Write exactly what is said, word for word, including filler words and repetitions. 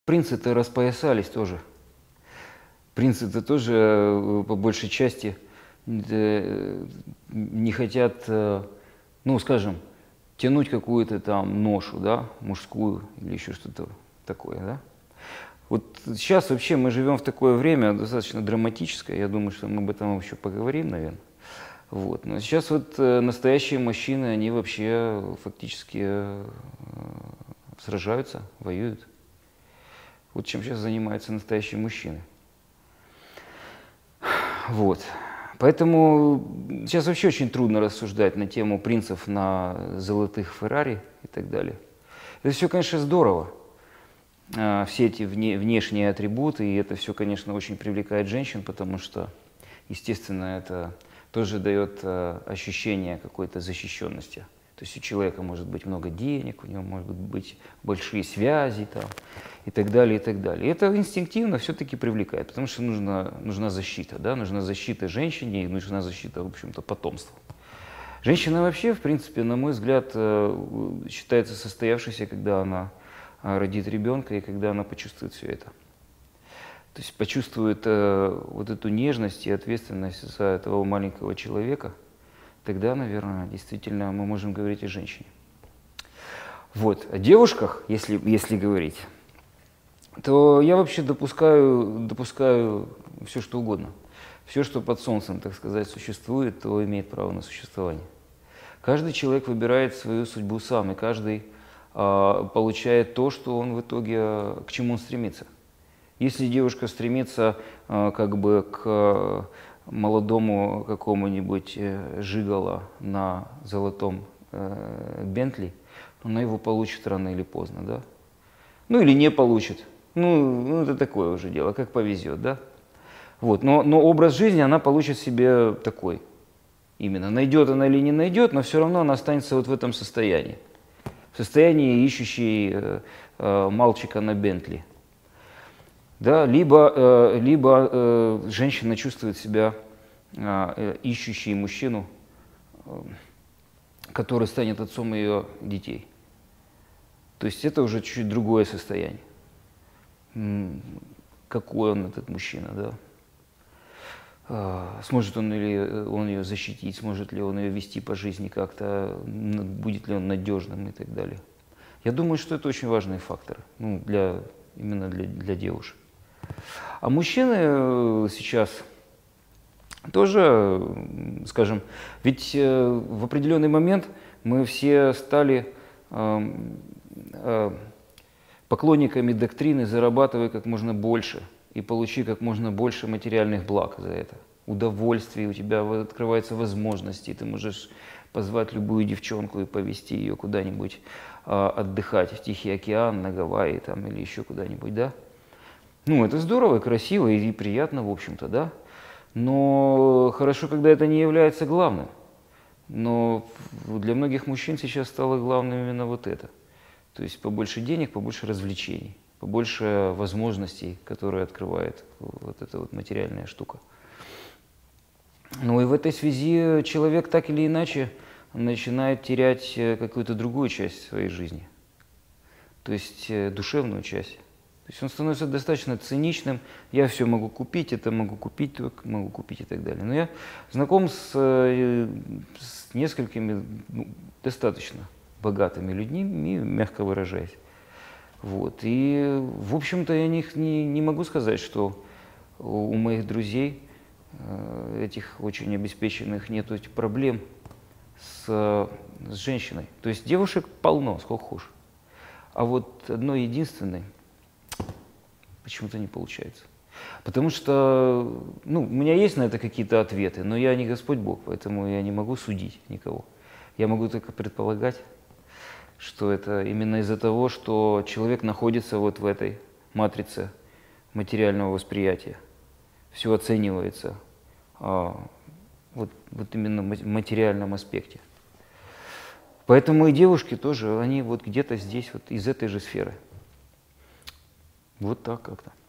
Принцы-то распоясались тоже. Принцы-то тоже по большей части не хотят, ну, скажем, тянуть какую-то там ношу, да, мужскую или еще что-то такое, да. Вот сейчас вообще мы живем в такое время достаточно драматическое, я думаю, что мы об этом еще поговорим, наверное. Вот. Но сейчас вот настоящие мужчины, они вообще фактически сражаются, воюют. Вот чем сейчас занимаются настоящие мужчины. Вот. Поэтому сейчас вообще очень трудно рассуждать на тему принцев на золотых Феррари и так далее. Это все, конечно, здорово. Все эти вне, внешние атрибуты, и это все, конечно, очень привлекает женщин, потому что, естественно, это тоже дает ощущение какой-то защищенности. То есть у человека может быть много денег, у него могут быть большие связи там, и так далее, и так далее. И это инстинктивно все-таки привлекает, потому что нужна, нужна защита, да? Нужна защита женщине и нужна защита, в общем-то, потомству. Женщина вообще, в принципе, на мой взгляд, считается состоявшейся, когда она родит ребенка и когда она почувствует все это. То есть почувствует вот эту нежность и ответственность за этого маленького человека. Тогда, наверное, действительно мы можем говорить о женщине. Вот. О девушках, если, если говорить, то я вообще допускаю, допускаю все, что угодно. Все, что под солнцем, так сказать, существует, то имеет право на существование. Каждый человек выбирает свою судьбу сам, и каждый а, получает то, что он в итоге, к чему он стремится. Если девушка стремится а, как бы к молодому какому-нибудь жигало на золотом э, Бентли, она его получит рано или поздно, да? Ну или не получит. Ну, ну это такое уже дело, как повезет, да? Вот, но, но образ жизни она получит себе такой. Именно, найдет она или не найдет, но все равно она останется вот в этом состоянии. В состоянии ищущей э, э, мальчика на Бентли. Да, либо э, либо э, женщина чувствует себя э, ищущей мужчину, э, который станет отцом ее детей. То есть это уже чуть-чуть другое состояние. М-м, какой он, этот мужчина, да? Э, сможет он ли он ее защитить, сможет ли он ее вести по жизни как-то, будет ли он надежным и так далее. Я думаю, что это очень важные факторы, ну, для, именно для, для девушек. А мужчины сейчас тоже, скажем, ведь в определенный момент мы все стали э, э, поклонниками доктрины «зарабатывай как можно больше и получи как можно больше материальных благ за это». Удовольствие, у тебя открываются возможности, ты можешь позвать любую девчонку и повезти ее куда-нибудь э, отдыхать в Тихий океан, на Гавайи там, или еще куда-нибудь, да? Ну, это здорово, красиво и приятно, в общем-то, да? Но хорошо, когда это не является главным. Но для многих мужчин сейчас стало главным именно вот это. То есть побольше денег, побольше развлечений, побольше возможностей, которые открывает вот эта вот материальная штука. Ну и в этой связи человек так или иначе начинает терять какую-то другую часть своей жизни. То есть душевную часть. То есть он становится достаточно циничным, я все могу купить, это могу купить, то могу купить и так далее. Но я знаком с, с несколькими ну, достаточно богатыми людьми, мягко выражаясь. Вот. И, в общем-то, я не, не, не могу сказать, что у моих друзей, этих очень обеспеченных, нет проблем с, с женщиной. То есть девушек полно, сколько хочешь. А вот одной единственной почему-то не получается. Потому что, ну, у меня есть на это какие-то ответы, но я не Господь Бог, поэтому я не могу судить никого. Я могу только предполагать, что это именно из-за того, что человек находится вот в этой матрице материального восприятия. Все оценивается а, вот, вот именно в материальном аспекте. Поэтому и девушки тоже, они вот где-то здесь, вот из этой же сферы. Вот так как-то.